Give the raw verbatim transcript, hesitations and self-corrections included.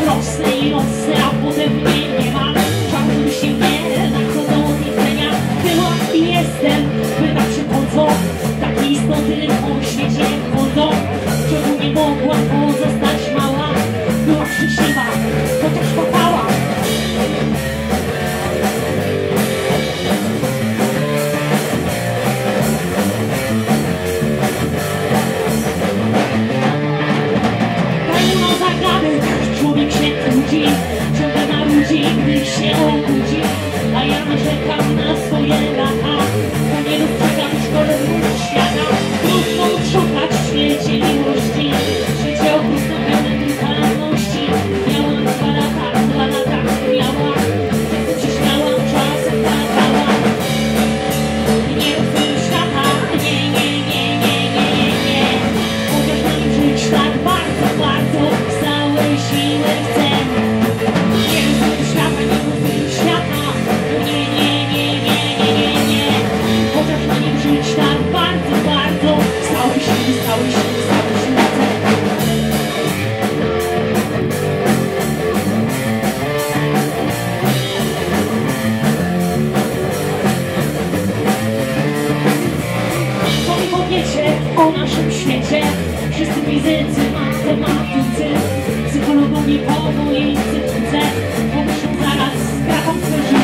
rosnę i rosnę, a potem mnie nie ma. Żartuj się mnie, nadchodzą od jedzenia. Byłam i jestem, pyta przychodzą. Takie istoty po świecie chodzą. Czemu nie mogła pozostać mała? Była szczęśliwa, chociaż popała. Pełno zagadek, człowiek się trudzi, ciągle na ludzi, gdy się obudzi. A ja narzekam na swoje lata, bo nie dostrzegam w szkole róż świata. Trudno szukać w świecie miłości, życie okrutne pełne brutalności. Miałam dwa lata, dwa lata miałam, czasem się śmiałam, czasem płakałam. Nie rozumiem świata, nie, nie, nie, nie, nie, nie, nie. Chociaż mam żyć tak bardzo, bardzo, z całej siły chcę. Nie rozumiem świata, nie rozumiem świata, nie, nie, nie, nie, nie, nie, nie. Chociaż na nim żyć tak bardzo, bardzo, z całej siły, z całej siły, z całej siły chcę. Co mi powiecie o naszym świecie? Wszyscy fizycy, matematycy, psychologowie po mojej psychice pomyślą zaraz, jaką chcę żyć.